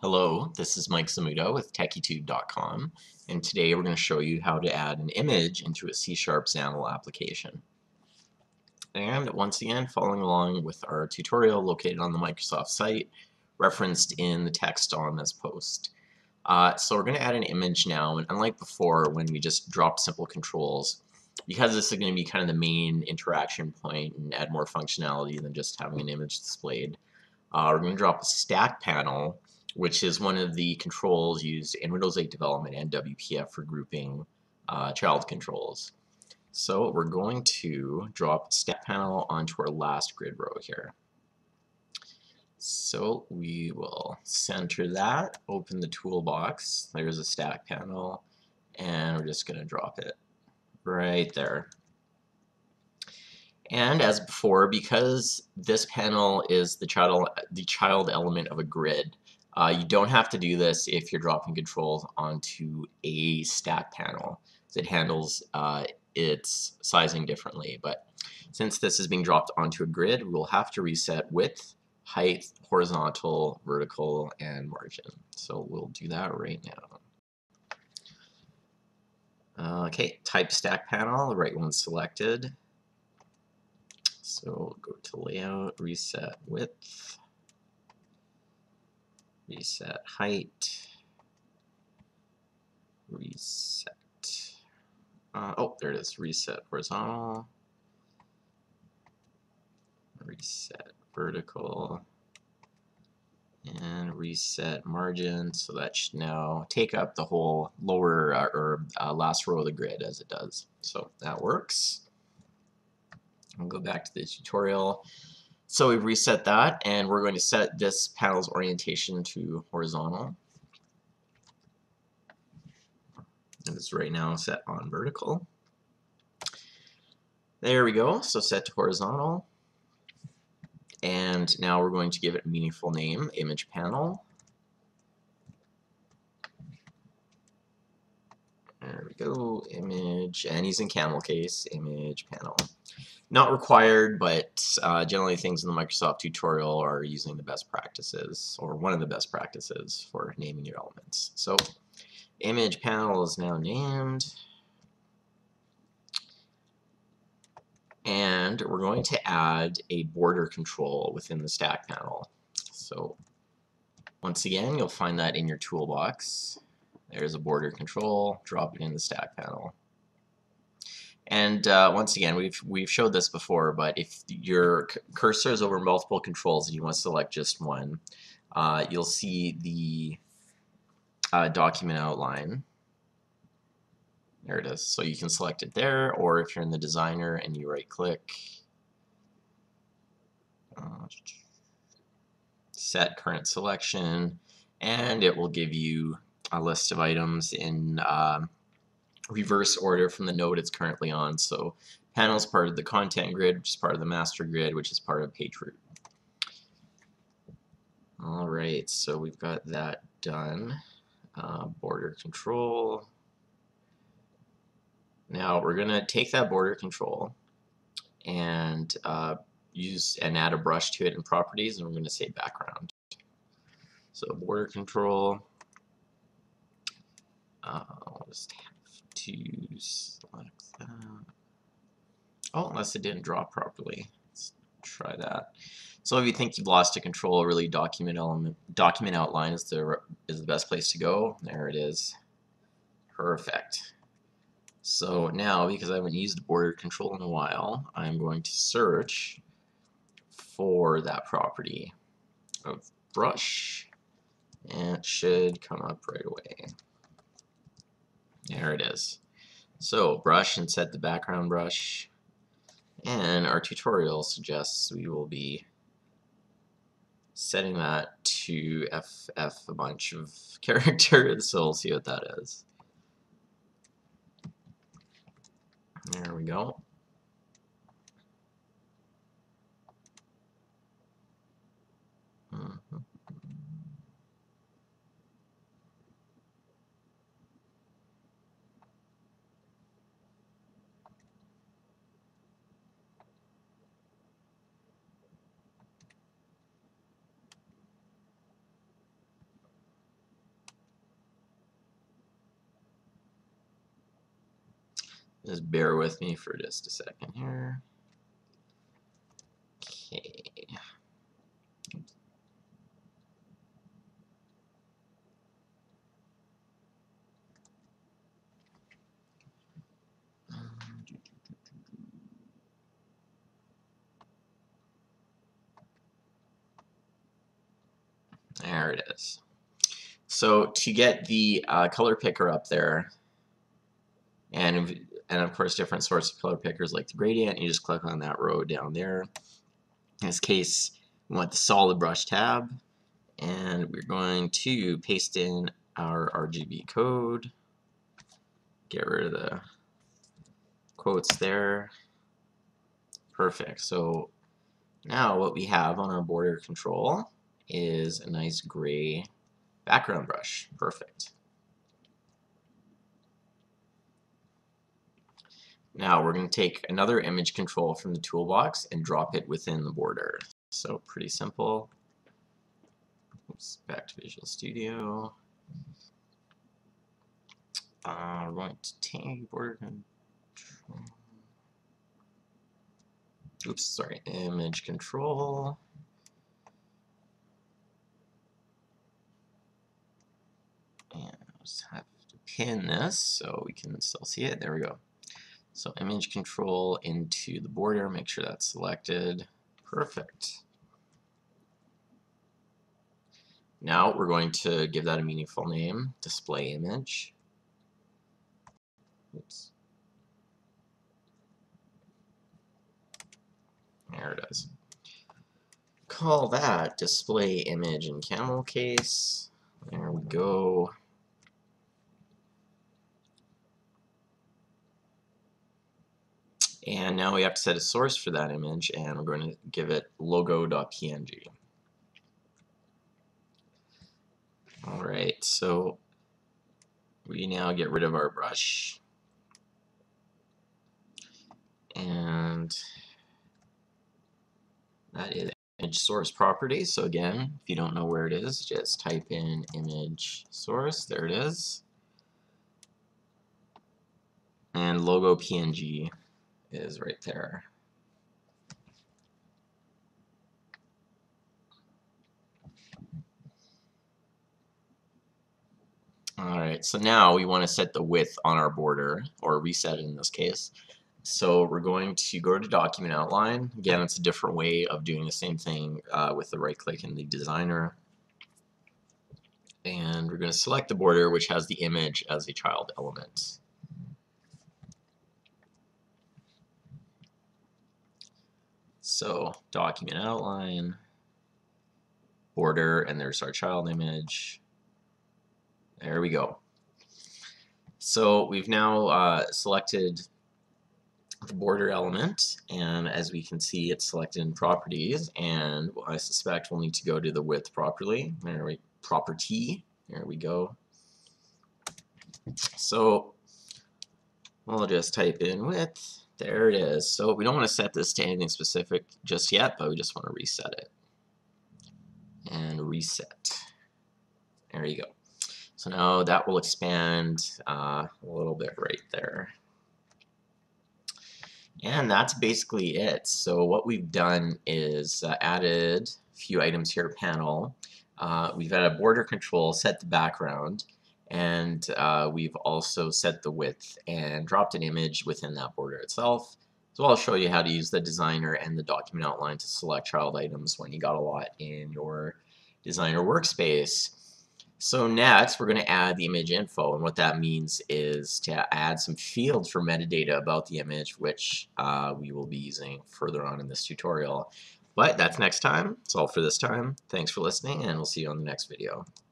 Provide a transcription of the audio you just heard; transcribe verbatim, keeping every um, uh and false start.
Hello, this is Mike Zamuda with techytube dot com, and today we're going to show you how to add an image into a C sharp XAML application. And once again, following along with our tutorial located on the Microsoft site, referenced in the text on this post. Uh, so we're going to add an image now, and unlike before when we just dropped simple controls, because this is going to be kind of the main interaction point and add more functionality than just having an image displayed, uh, we're going to drop a StackPanel, which is one of the controls used in Windows eight development and W P F for grouping uh, child controls. So we're going to drop StackPanel onto our last grid row here. So we will center that, open the toolbox, there's a StackPanel, and we're just going to drop it right there. And as before, because this panel is the child, the child element of a grid, Uh, you don't have to do this if you're dropping controls onto a stack panel. It handles uh, its sizing differently. But since this is being dropped onto a grid, we'll have to reset width, height, horizontal, vertical, and margin. So we'll do that right now. Uh, okay, type stack panel, the right one's selected. So go to layout, reset width. Reset height, reset, uh, oh, there it is, reset horizontal, reset vertical, and reset margin. So that should now take up the whole lower uh, or uh, last row of the grid as it does. So that works. I'll go back to the tutorial. So we've reset that, and we're going to set this panel's orientation to horizontal. It is right now set on vertical. There we go, so set to horizontal. And now we're going to give it a meaningful name, image panel. There we go, image, and using camel case, image panel. Not required, but uh, generally things in the Microsoft tutorial are using the best practices, or one of the best practices for naming your elements. So image panel is now named. And we're going to add a border control within the stack panel. So once again, you'll find that in your toolbox. There's a border control, drop it in the stack panel. And uh, once again, we've we've showed this before, but if your cursor is over multiple controls and you want to select just one, uh, you'll see the uh, document outline. There it is. So you can select it there, or if you're in the designer and you right-click, uh, set current selection, and it will give you a list of items in uh, reverse order from the node it's currently on. So panel is part of the content grid, which is part of the master grid, which is part of page root. All right, so we've got that done. Uh, border control. Now we're going to take that border control and uh, use and add a brush to it in properties, and we're going to say background. So border control. Uh, I'll just have to select that. Oh, unless it didn't drop properly. Let's try that. So if you think you've lost a control, really document element, document outline is the is the best place to go. There it is. Perfect. So now, because I haven't used border control in a while, I'm going to search for that property of brush, and it should come up right away. There it is. So brush, and set the background brush, and our tutorial suggests we will be setting that to F F a bunch of characters, so we'll see what that is. There we go. Mm-hmm. Just bear with me for just a second here. Okay. There it is. So to get the uh, color picker up there, and and of course different sorts of color pickers like the gradient, you just click on that row down there. In this case, we want the solid brush tab, and we're going to paste in our R G B code. Get rid of the quotes there. Perfect. So now what we have on our border control is a nice gray background brush. Perfect. Now we're going to take another image control from the toolbox and drop it within the border. So pretty simple. Oops, back to Visual Studio. Uh, we're going to take border control. Oops, sorry, image control. And I'll just have to pin this so we can still see it. There we go. So image control into the border, make sure that's selected. Perfect. Now we're going to give that a meaningful name, display image. Oops. There it is. Call that display image in camel case. There we go. And now we have to set a source for that image, and we're going to give it logo.png. Alright, so we now get rid of our brush. And that is image source property. So again, if you don't know where it is, just type in image source. There it is. And logo P N G is right there. Alright, so now we want to set the width on our border, or reset it in this case. So we're going to go to document outline. Again, it's a different way of doing the same thing uh, with the right click in the designer. And we're going to select the border, which has the image as a child element. So document outline, border, and there's our child image. There we go. So we've now uh, selected the border element, and as we can see, it's selected in properties, and I suspect we'll need to go to the width properly. There we property. There we go. So we'll just type in width. There it is. So we don't want to set this to anything specific just yet, but we just want to reset it. And reset. There you go. So now that will expand uh, a little bit right there. And that's basically it. So what we've done is uh, added a few items here, panel. Uh, we've added a border control, set the background, and uh, we've also set the width and dropped an image within that border itself. So I'll show you how to use the designer and the document outline to select child items when you got a lot in your designer workspace. So next, we're going to add the image info, and what that means is to add some fields for metadata about the image, which uh, we will be using further on in this tutorial. But that's next time. That's all for this time. Thanks for listening, and we'll see you on the next video.